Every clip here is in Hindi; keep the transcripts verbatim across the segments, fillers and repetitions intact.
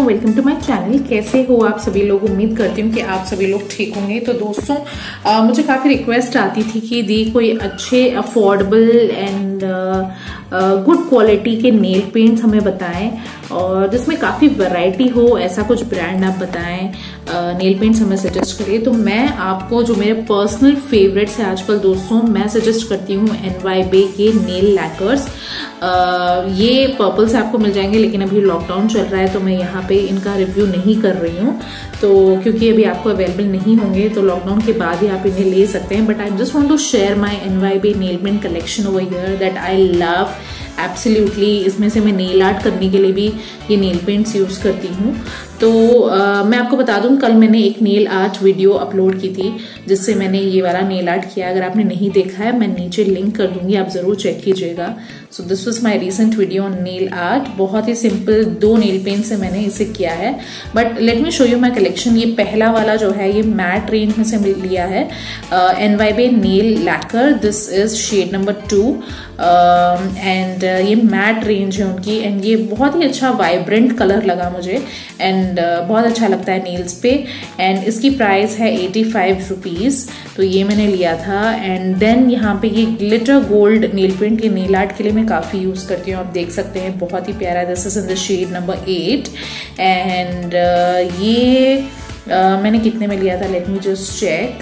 Welcome to my channel. कैसे हो आप सभी लोग? उम्मीद करती हूँ कि आप सभी लोग ठीक होंगे। तो दोस्तों आ, मुझे काफ़ी रिक्वेस्ट आती थी कि दी कोई अच्छे अफोर्डेबल एंड गुड क्वालिटी के नेल पेंट्स हमें बताएं और जिसमें काफ़ी वैरायटी हो, ऐसा कुछ ब्रांड आप बताएं, नेल पेंट्स हमें सजेस्ट करिए। तो मैं आपको जो मेरे पर्सनल फेवरेट्स है आजकल दोस्तों, मैं सजेस्ट करती हूँ एन वाई बे के नेल लैकर्स। ये पर्पल से आपको मिल जाएंगे, लेकिन अभी लॉकडाउन चल रहा है तो मैं यहाँ पे इनका रिव्यू नहीं कर रही हूँ, तो क्योंकि अभी आपको अवेलेबल नहीं होंगे, तो लॉकडाउन के बाद ही आप इन्हें ले सकते हैं। But I just want to share my N Y bay nail paint collection over here that I love absolutely. इसमें से मैं नेल आर्ट करने के लिए भी ये नेल पेंट्स यूज करती हूँ। तो uh, मैं आपको बता दूं, कल मैंने एक नेल आर्ट वीडियो अपलोड की थी जिससे मैंने ये वाला नेल आर्ट किया। अगर आपने नहीं देखा है, मैं नीचे लिंक कर दूंगी, आप जरूर चेक कीजिएगा। So this was my recent video on nail art. बहुत ही सिंपल दो नेल पेंट से मैंने इसे किया है। But let me show you my collection. ये पहला वाला जो है ये मैट रेंज में से लिया है, N Y bay nail lacquer. This is shade number two and ये मैट रेंज है उनकी, एंड ये बहुत ही अच्छा वाइब्रेंट कलर लगा मुझे एंड uh, बहुत अच्छा लगता है नेल्स पे। एंड इसकी प्राइस है एटी फाइव रुपीज, तो ये मैंने लिया था। एंड देन यहाँ पे ये ग्लिटर गोल्ड नेल पेंट, ये नेल आर्ट के लिए मैं काफी यूज करती हूँ, आप देख सकते हैं, बहुत ही प्यारा। This is in the shade number eight and ये uh, मैंने कितने में लिया था, लेट मी जस्ट चेक।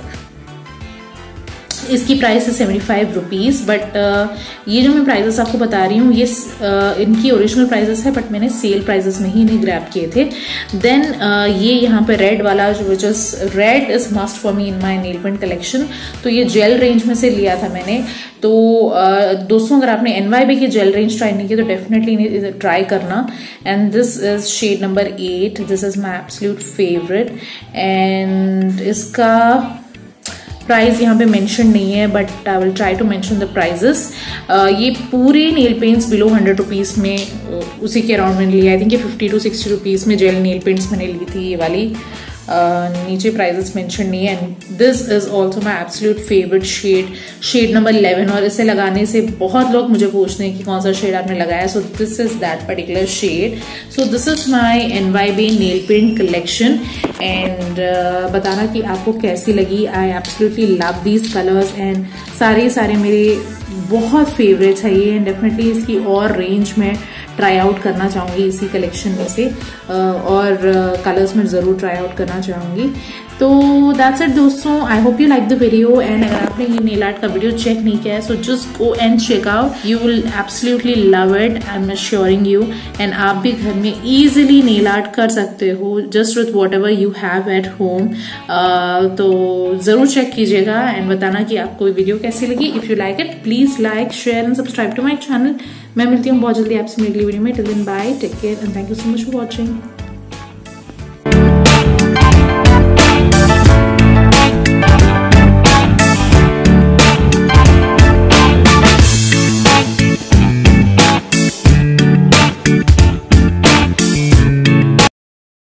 इसकी प्राइस है सेवेंटी फाइव रुपीज़। बट ये जो मैं प्राइजेस आपको बता रही हूँ ये uh, इनकी ओरिजिनल प्राइजेस है, बट मैंने सेल प्राइजेस में ही इन्हें ग्रैब किए थे। देन uh, ये यहाँ पे रेड वाला जो which is red is must for me in my nail paint collection. तो ये जेल रेंज में से लिया था मैंने। तो uh, दोस्तों अगर आपने एन वाई बे की जेल रेंज ट्राई नहीं की तो डेफिनेटली ट्राई करना। And this is shade number eight. This is my absolute favourite. And इसका प्राइस यहाँ पे मेंशन नहीं है, but I will try to mention the prices. ये पूरे nail paints below hundred rupees में, uh, उसी के अराउंड मैंने लिया। आई थिंक ये फिफ्टी टू सिक्सटी रुपीज़ में जेल नेल पेंट्स मैंने ली थी ये वाली। Uh, नीचे प्राइजेस मेंशन नहीं है। And this is also my absolute favourite shade, shade number eleven. और इसे लगाने से बहुत लोग मुझे पूछते हैं कि कौन सा शेड आपने लगाया। So this is that particular shade. So this is my N Y bay nail paint collection. And बताना कि आपको कैसी लगी। I absolutely love these colours and सारे सारे मेरे बहुत फेवरेट्स है ये। एंड डेफिनेटली इसकी और रेंज में ट्राई आउट करना चाहूंगी इसी कलेक्शन में से, और कलर्स में जरूर ट्राई आउट करना चाहूंगी। तो दैट्स इट दोस्तों। I hope you like the video. And अगर आपने ये नेल आर्ट का वीडियो चेक नहीं किया है so just go and check out, you will absolutely love it, I am assuring you. And आप भी घर में इजीली नेल आर्ट कर सकते हो just with whatever you have at home. तो जरूर चेक कीजिएगा एंड बताना कि आपको ये वीडियो कैसी लगी। If you like it please like, share and subscribe to my channel. मैं मिलती हूँ बहुत जल्दी आपसे मेरी अगली वीडियो में। Till then bye, take care and thank you so much for watching.